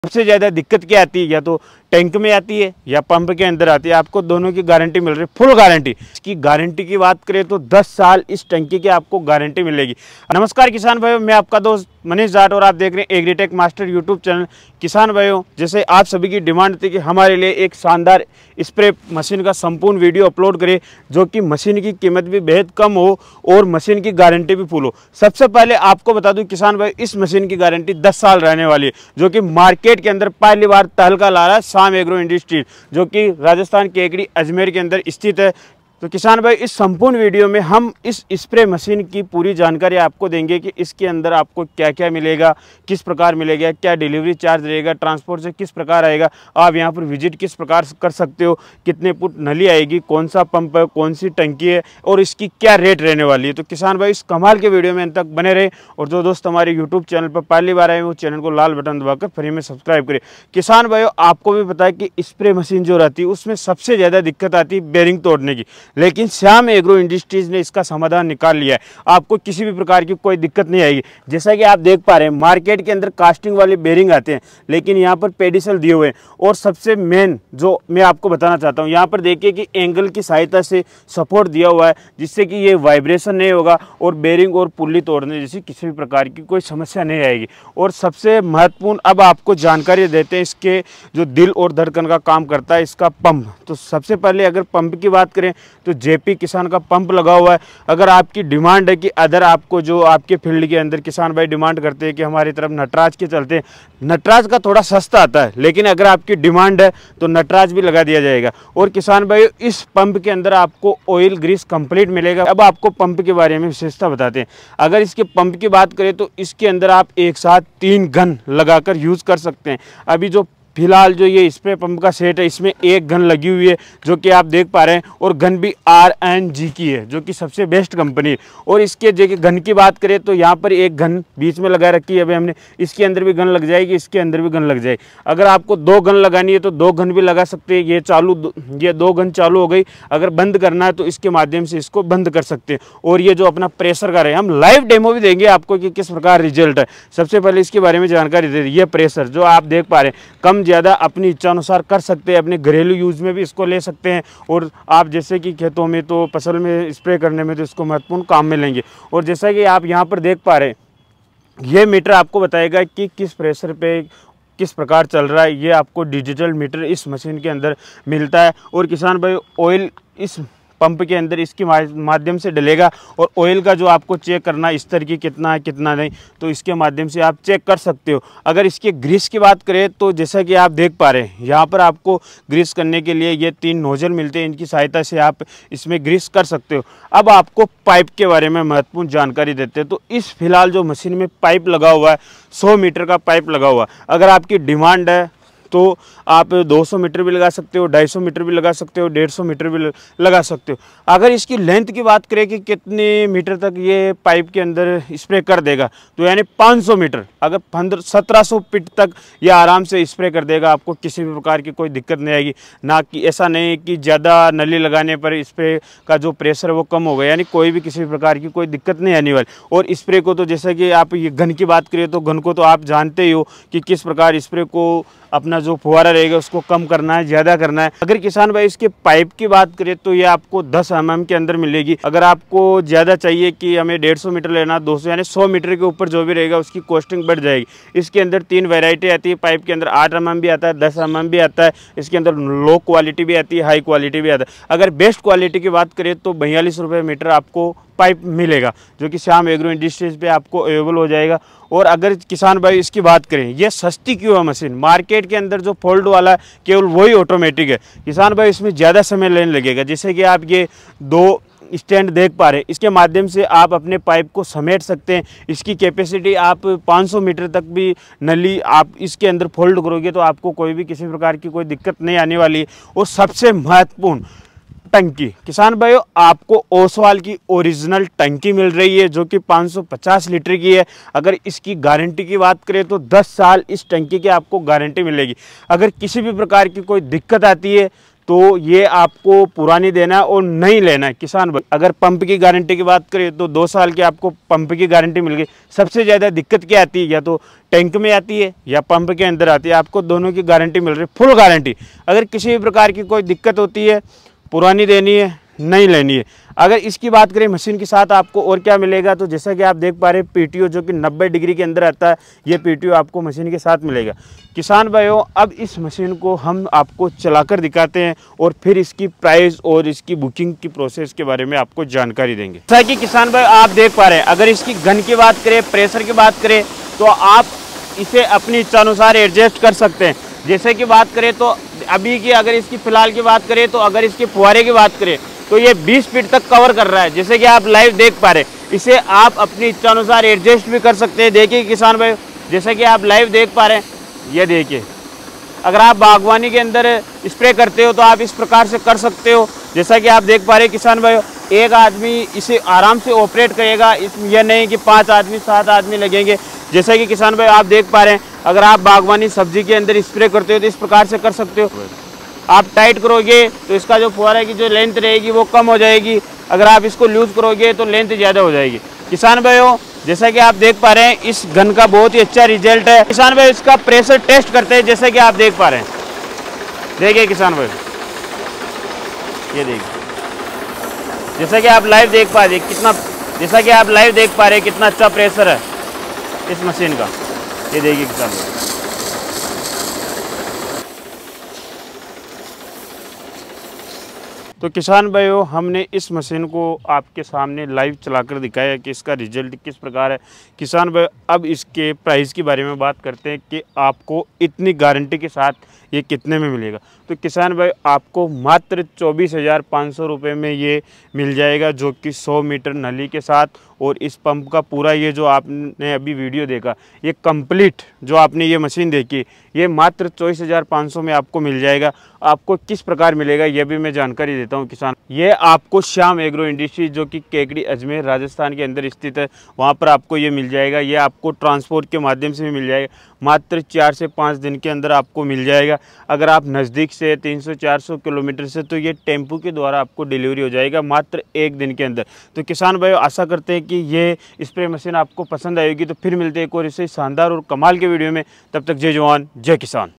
सबसे ज़्यादा दिक्कत क्या आती है, या तो टैंक में आती है या पंप के अंदर आती है। आपको दोनों की गारंटी मिल रही है, फुल गारंटी। इसकी गारंटी की बात करें तो 10 साल इस टंकी की आपको गारंटी मिलेगी। नमस्कार किसान भाइयों, मैं आपका दोस्त मनीष जाट और आप देख रहे हैं एग्रीटेक मास्टर यूट्यूब चैनल। किसान भाइयों, जैसे आप सभी की डिमांड थी कि हमारे लिए एक शानदार स्प्रे मशीन का संपूर्ण वीडियो अपलोड करें, जो कि मशीन की कीमत भी बेहद कम हो और मशीन की गारंटी भी फुल हो। सबसे पहले आपको बता दूं किसान भाई, इस मशीन की गारंटी 10 साल रहने वाली है, जो कि मार्केट के अंदर पहली बार तहलका ला रहा है श्याम एग्रो इंडस्ट्रीज, जो कि राजस्थान के केकड़ी अजमेर के अंदर स्थित है। तो किसान भाई, इस संपूर्ण वीडियो में हम इस स्प्रे मशीन की पूरी जानकारी आपको देंगे कि इसके अंदर आपको क्या क्या मिलेगा, किस प्रकार मिलेगा, क्या डिलीवरी चार्ज रहेगा, ट्रांसपोर्ट से किस प्रकार आएगा, आप यहाँ पर विजिट किस प्रकार कर सकते हो, कितने फुट नली आएगी, कौन सा पंप है, कौन सी टंकी है और इसकी क्या रेट रहने वाली है। तो किसान भाई, इस कमाल के वीडियो में अंत तक बने रहे और जो दोस्त हमारे यूट्यूब चैनल पर पहली बार आए वो चैनल को लाल बटन दबाकर फ्री में सब्सक्राइब करें। किसान भाइयों, आपको भी पता है कि स्प्रे मशीन जो रहती है उसमें सबसे ज़्यादा दिक्कत आती है बेरिंग तोड़ने की, लेकिन श्याम एग्रो इंडस्ट्रीज ने इसका समाधान निकाल लिया है। आपको किसी भी प्रकार की कोई दिक्कत नहीं आएगी। जैसा कि आप देख पा रहे हैं, मार्केट के अंदर कास्टिंग वाले बेरिंग आते हैं, लेकिन यहाँ पर पेडिसल दिए हुए हैं। और सबसे मेन जो मैं आपको बताना चाहता हूँ, यहाँ पर देखिए कि एंगल की सहायता से सपोर्ट दिया हुआ है, जिससे कि ये वाइब्रेशन नहीं होगा और बेरिंग और पुल्ली तोड़ने जैसी किसी भी प्रकार की कोई समस्या नहीं आएगी। और सबसे महत्वपूर्ण, अब आपको जानकारी देते हैं इसके जो दिल और धड़कन का काम करता है इसका पंप। तो सबसे पहले अगर पंप की बात करें तो जेपी किसान का पंप लगा हुआ है। अगर आपकी डिमांड है कि अदर आपको जो आपके फील्ड के अंदर किसान भाई डिमांड करते हैं कि हमारी तरफ नटराज के चलते हैं, नटराज का थोड़ा सस्ता आता है, लेकिन अगर आपकी डिमांड है तो नटराज भी लगा दिया जाएगा। और किसान भाई, इस पंप के अंदर आपको ऑयल ग्रीस कंप्लीट मिलेगा। अब आपको पंप के बारे में विशेषता बताते हैं। अगर इसके पंप की बात करें तो इसके अंदर आप एक साथ 3 गन लगाकर यूज़ कर सकते हैं। अभी जो फिलहाल जो ये स्प्रे पंप का सेट है, इसमें 1 गन लगी हुई है, जो कि आप देख पा रहे हैं, और गन भी RNG की है, जो कि सबसे बेस्ट कंपनी है। और इसके जो गन की बात करें तो यहाँ पर 1 गन बीच में लगा रखी है। अभी हमने इसके अंदर भी गन लग जाएगी, इसके अंदर भी गन लग जाएगी। अगर आपको 2 गन लगानी है तो 2 गन भी लगा सकते हैं। ये 2 गन चालू हो गई। अगर बंद करना है तो इसके माध्यम से इसको बंद कर सकते हैं। और ये जो अपना प्रेशर का है, हम लाइव डेमो भी देंगे आपको कि किस प्रकार रिजल्ट है। सबसे पहले इसके बारे में जानकारी दे दी। ये प्रेशर जो आप देख पा रहे हैं, कम ज़्यादा अपनी इच्छा अनुसार कर सकते हैं, अपने घरेलू यूज़ में भी इसको ले सकते हैं। और आप जैसे कि खेतों में तो फसल में स्प्रे करने में तो इसको महत्वपूर्ण काम में लेंगे। और जैसा कि आप यहाँ पर देख पा रहे हैं, ये मीटर आपको बताएगा कि किस प्रेशर पे किस प्रकार चल रहा है। ये आपको डिजिटल मीटर इस मशीन के अंदर मिलता है। और किसान भाई, ऑयल इस पंप के अंदर इसके माध्यम से डलेगा और ऑयल का जो आपको चेक करना इस तरह की कितना है कितना नहीं, तो इसके माध्यम से आप चेक कर सकते हो। अगर इसके ग्रीस की बात करें तो जैसा कि आप देख पा रहे हैं, यहाँ पर आपको ग्रीस करने के लिए ये 3 नोजल मिलते हैं, इनकी सहायता से आप इसमें ग्रीस कर सकते हो। अब आपको पाइप के बारे में महत्वपूर्ण जानकारी देते हैं। तो इस फिलहाल जो मशीन में पाइप लगा हुआ है, 100 मीटर का पाइप लगा हुआ है। अगर आपकी डिमांड है तो आप 200 मीटर भी लगा सकते हो, 250 मीटर भी लगा सकते हो, 150 मीटर भी लगा सकते हो। अगर इसकी लेंथ की बात करें कि कितने मीटर तक ये पाइप के अंदर स्प्रे कर देगा, तो यानी 500 मीटर, अगर 1700 फीट तक ये आराम से स्प्रे कर देगा। आपको किसी भी प्रकार की कोई दिक्कत नहीं आएगी। ना कि ऐसा नहीं कि ज़्यादा नली लगाने पर स्प्रे का जो प्रेशर है वो कम हो गया, यानी कोई भी किसी भी प्रकार की कोई दिक्कत नहीं आने वाली। और स्प्रे को तो जैसा कि आप ये गन की बात करें तो गन को तो आप जानते ही हो कि किस प्रकार स्प्रे को अपना जो फुहारा रहेगा उसको कम करना है, ज़्यादा करना है। अगर किसान भाई इसके पाइप की बात करें तो ये आपको 10 mm के अंदर मिलेगी। अगर आपको ज़्यादा चाहिए कि हमें 150 मीटर लेना, 200 यानी 100 मीटर के ऊपर जो भी रहेगा उसकी कॉस्टिंग बढ़ जाएगी। इसके अंदर 3 वैरायटी आती है पाइप के अंदर। 8 mm भी आता है, 10 mm भी आता है। इसके अंदर लो क्वालिटी भी आती है, हाई क्वालिटी भी आता है। अगर बेस्ट क्वालिटी की बात करें तो 42 रुपये मीटर आपको पाइप मिलेगा, जो कि श्याम एग्रो इंडस्ट्रीज पे आपको अवेलेबल हो जाएगा। और अगर किसान भाई इसकी बात करें, ये सस्ती क्यों है मशीन? मार्केट के अंदर जो फोल्ड वाला है केवल वही ऑटोमेटिक है। किसान भाई, इसमें ज़्यादा समय लेने लगेगा। जैसे कि आप ये 2 स्टैंड देख पा रहे हैं, इसके माध्यम से आप अपने पाइप को समेट सकते हैं। इसकी कैपेसिटी आप 500 मीटर तक भी नली आप इसके अंदर फोल्ड करोगे तो आपको कोई भी किसी प्रकार की कोई दिक्कत नहीं आने वाली है। और सबसे महत्वपूर्ण, टंकी। किसान भाइयों, आपको ओसवाल की ओरिजिनल टंकी मिल रही है, जो कि 550 लीटर की है। अगर इसकी गारंटी की बात करें तो 10 साल इस टंकी की आपको गारंटी मिलेगी। अगर किसी भी प्रकार की कोई दिक्कत आती है तो ये आपको पुरानी देना है और नहीं लेना है किसान भाई। अगर पंप की गारंटी की बात करें तो 2 साल की आपको पंप की गारंटी मिल गई। सबसे ज़्यादा दिक्कत क्या आती है, या तो टैंक में आती है या पंप के अंदर आती है, आपको दोनों की गारंटी मिल रही है, फुल गारंटी। अगर किसी भी प्रकार की कोई दिक्कत होती है, पुरानी देनी है, नहीं लेनी है। अगर इसकी बात करें मशीन के साथ आपको और क्या मिलेगा, तो जैसा कि आप देख पा रहे हैं पीटीओ जो कि 90 डिग्री के अंदर आता है, ये पीटीओ आपको मशीन के साथ मिलेगा। किसान भाइयों, अब इस मशीन को हम आपको चलाकर दिखाते हैं और फिर इसकी प्राइस और इसकी बुकिंग की प्रोसेस के बारे में आपको जानकारी देंगे। जैसा कि किसान भाई आप देख पा रहे हैं, अगर इसकी गन की बात करें, प्रेशर की बात करें, तो आप इसे अपनी इच्छानुसार एडजस्ट कर सकते हैं। जैसे कि बात करें तो अभी की अगर इसकी फ़िलहाल की बात करें, तो अगर इसके फुहारे की बात करें तो ये 20 फीट तक कवर कर रहा है। जैसे कि आप लाइव देख पा रहे हैं, इसे आप अपनी इच्छानुसार एडजस्ट भी कर सकते हैं। देखिए किसान भाई, जैसे कि आप लाइव देख पा रहे हैं, ये देखिए, अगर आप बागवानी के अंदर स्प्रे करते हो तो आप इस प्रकार से कर सकते हो। जैसा कि आप देख पा रहे हैं किसान भाई, एक आदमी इसे आराम से ऑपरेट करेगा, यह नहीं कि 5 आदमी 7 आदमी लगेंगे। जैसा कि किसान भाई आप देख पा रहे हैं, अगर आप बागवानी सब्जी के अंदर स्प्रे करते हो तो इस प्रकार से कर सकते हो। आप टाइट करोगे तो इसका जो फुहारा की जो लेंथ रहेगी वो कम हो जाएगी, अगर आप इसको लूज करोगे तो लेंथ ज़्यादा हो जाएगी। किसान भाइयों, जैसा कि आप देख पा रहे हैं, इस गन का बहुत ही अच्छा रिजल्ट है। किसान भाई इसका प्रेशर टेस्ट करते हैं, जैसे कि आप देख पा रहे हैं। देखिए किसान भाई, ये देखिए, जैसा कि आप लाइव देख पा रहे हैं कितना, जैसा कि आप लाइव देख पा रहे हैं कितना अच्छा प्रेशर है इस मशीन का। ये देखिए किसान भाई, तो किसान भाइयों, हमने इस मशीन को आपके सामने लाइव चलाकर दिखाया कि इसका रिजल्ट किस प्रकार है। किसान भाई, अब इसके प्राइस के बारे में बात करते हैं कि आपको इतनी गारंटी के साथ ये कितने में मिलेगा। तो किसान भाई, आपको मात्र 24,500 रुपये में ये मिल जाएगा, जो कि 100 मीटर नली के साथ। और इस पंप का पूरा ये जो आपने अभी वीडियो देखा, ये कंप्लीट जो आपने ये मशीन देखी, ये मात्र 24,500 में आपको मिल जाएगा। आपको किस प्रकार मिलेगा ये भी मैं जानकारी देता हूँ किसान। ये आपको श्याम एग्रो इंडस्ट्री जो कि केकड़ी अजमेर राजस्थान के अंदर स्थित है, वहाँ पर आपको ये मिल जाएगा। ये आपको ट्रांसपोर्ट के माध्यम से भी मिल जाएगा, मात्र 4 से 5 दिन के अंदर आपको मिल जाएगा। अगर आप नज़दीक से 300-400 किलोमीटर से, तो ये टेम्पो के द्वारा आपको डिलीवरी हो जाएगा मात्र 1 दिन के अंदर। तो किसान भाई, आशा करते हैं कि ये स्प्रे मशीन आपको पसंद आएगी। तो फिर मिलते हैं एक और इससे शानदार और कमाल के वीडियो में। तब तक जय जवान जय किसान।